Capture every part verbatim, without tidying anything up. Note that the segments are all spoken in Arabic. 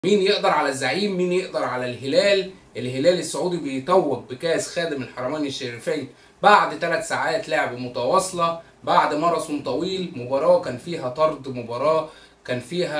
مين يقدر على الزعيم؟ مين يقدر على الهلال؟ الهلال السعودي بيتوج بكاس خادم الحرمين الشريفين بعد ثلاث ساعات لعب متواصلة، بعد ماراثون طويل. مباراة كان فيها طرد، مباراة كان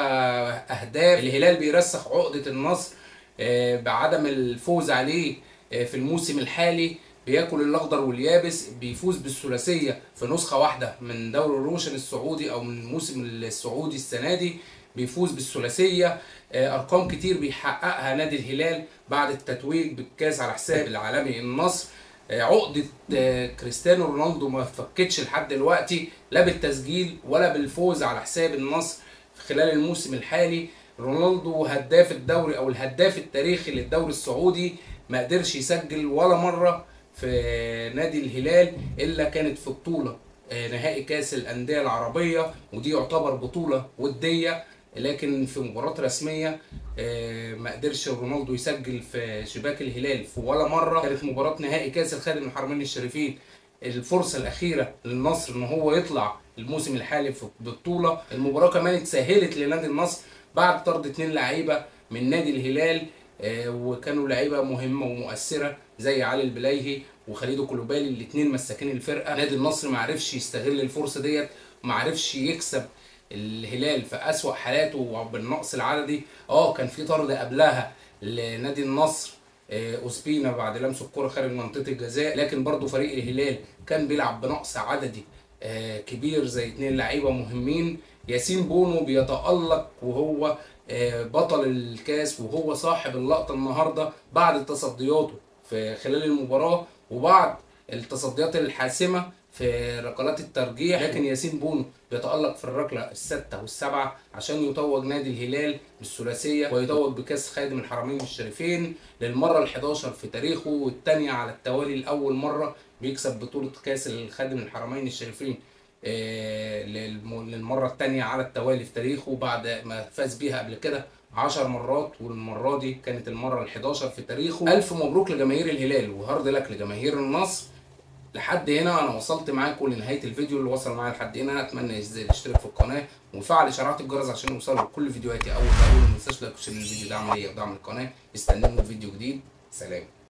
فيها أهداف. الهلال بيرسخ عقدة النصر آه، بعدم الفوز عليه آه، في الموسم الحالي. بياكل الاخضر واليابس، بيفوز بالثلاثيه في نسخه واحده من دوري الروشن السعودي او من الموسم السعودي السنه دي. بيفوز بالثلاثيه. آه، ارقام كتير بيحققها نادي الهلال بعد التتويج بالكاس على حساب العالمي النصر. آه، عقده آه، كريستيانو رونالدو ما فكتش لحد دلوقتي، لا بالتسجيل ولا بالفوز على حساب النصر خلال الموسم الحالي. رونالدو هداف الدوري او الهداف التاريخي للدوري السعودي، ما قدرش يسجل ولا مره في نادي الهلال الا كانت في بطوله آه، نهائي كاس الانديه العربيه، ودي يعتبر بطوله وديه. لكن في مباراه رسميه آه، ما قدرش رونالدو يسجل في شباك الهلال في ولا مره. كانت مباراه نهائي كاس الخادم الحرمين الشريفين الفرصه الاخيره للنصر ان هو يطلع الموسم الحالي في بطوله. المباراه كمان اتسهلت لنادي النصر بعد طرد اتنين لعيبه من نادي الهلال، آه، وكانوا لعيبه مهمه ومؤثره زي علي البلايهي وخليدو كولوبالي، الاثنين مساكين الفرقه. نادي النصر ما عرفش يستغل الفرصه ديت، وما عرفش يكسب الهلال في اسوأ حالاته وبالنقص العددي. اه كان في طرد قبلها لنادي النصر آه، اوسبينا بعد لمس الكره خارج منطقه الجزاء، لكن برضو فريق الهلال كان بيلعب بنقص عددي آه، كبير زي اتنين لعيبه مهمين. ياسين بونو بيتألق وهو آه، بطل الكاس وهو صاحب اللقطه النهارده بعد تصدياته في خلال المباراه وبعد التصديات الحاسمه في ركلات الترجيح. لكن ياسين بونو بيتألق في الركله السادسه والسابعه عشان يتوج نادي الهلال بالثلاثيه ويتوج بكاس خادم الحرمين الشريفين للمره الحداشر في تاريخه، والثانيه على التوالي لاول مره بيكسب بطوله كاس الخادم الحرمين الشريفين آه، للم- للمره الثانيه على التوالي في تاريخه بعد ما فاز بيها قبل كده عشر مرات، والمره دي كانت المره الحداشر في تاريخه. الف مبروك لجماهير الهلال وهارد لك لجماهير النصر. لحد هنا انا وصلت معاكم لنهايه الفيديو. اللي وصل معايا لحد هنا اتمنى يشترك في القناه ويفعل اشعارات الجرس عشان يوصلوا كل فيديوهاتي اول باول. ما تنساش لايك وشير الفيديو، دعم ليا ودعم القناه. استنوني في فيديو جديد. سلام.